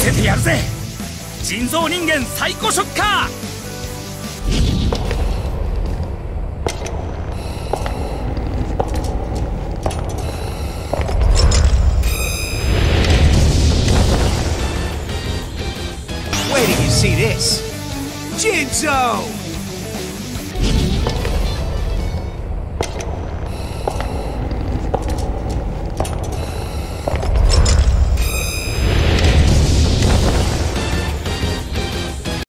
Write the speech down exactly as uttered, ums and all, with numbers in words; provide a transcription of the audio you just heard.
せてやるぜ。人造人間サイコショッカー。 Where do you see this? Jinzo!